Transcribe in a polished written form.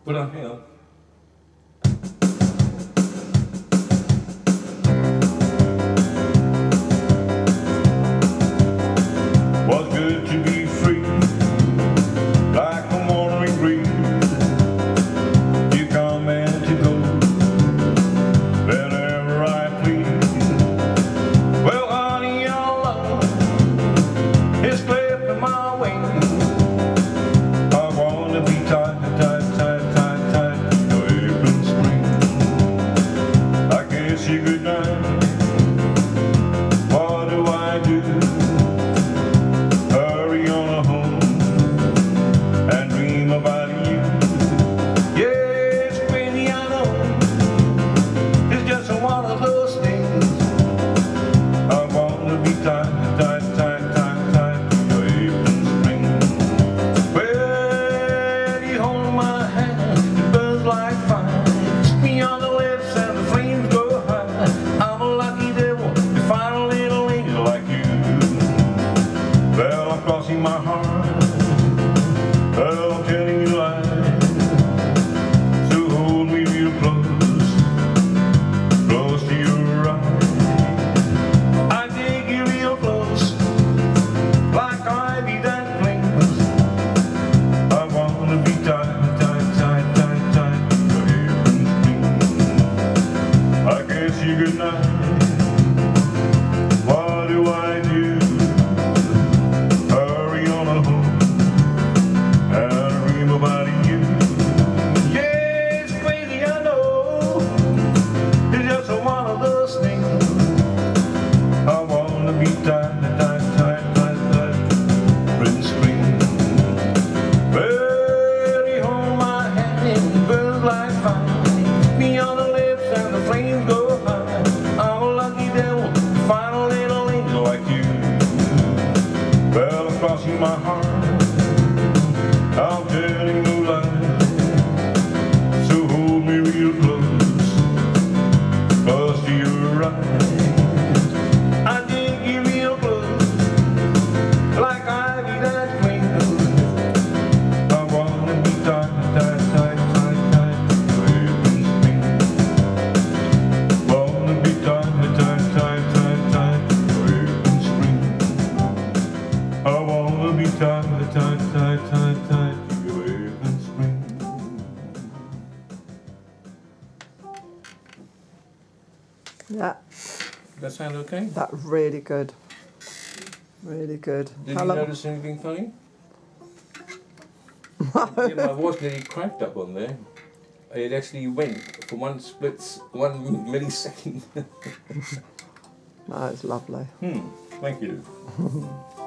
Put on, hang on. Was good to be free, like a morning breeze. You come and to go, whenever I please. Well, honey, your love is clipping my wings. I wanna be tied, tied, tied, tied, tied to your apron string. I kiss you goodnight. What do I do? Hurry on home and dream about you. Yes, Queenie, I know it's just one of those things. I wanna be tied, tied, tied, tied, tied to your apron string. Well, you hold my hand, it burns like fire. Kiss me on the lips and the flames go high. I'm a lucky devil to find a little angel like you. Well, I'm crossing my heart. Well, I'm telling you lies. So hold me real close, close to your eyes. I take you real close, like ivy that clings. I wanna be tied, tied, tied, tied, tied to your apron string. I kiss you goodnight. What do I do? Hurry on home and dream about you. Yes, crazy, I know it's just one of those things. I wanna be tied, tied, tied, tied, tied to Prince Spring. Well, you hold my hand and it burns like fire. Me on the lips and the flames go high. I'm a lucky devil to find a little angel like you. Well, I'm crossing my heart. I'm telling no lies. So hold me real close, close to your eyes. I dig you real close, like ivy that clings. I wanna be tied, tied, tied, tied, tied to your apron string. Wanna be tied, tied, tied, tied, tied to your apron string. I wanna be tied, tied, tied, tied, tied to your apron string. Yeah, Does that sound okay? that's really good. Really good. Did How you long- notice anything funny? Yeah, my voice nearly cracked up on there. It actually went for 1 millisecond. No, it's lovely. Thank you.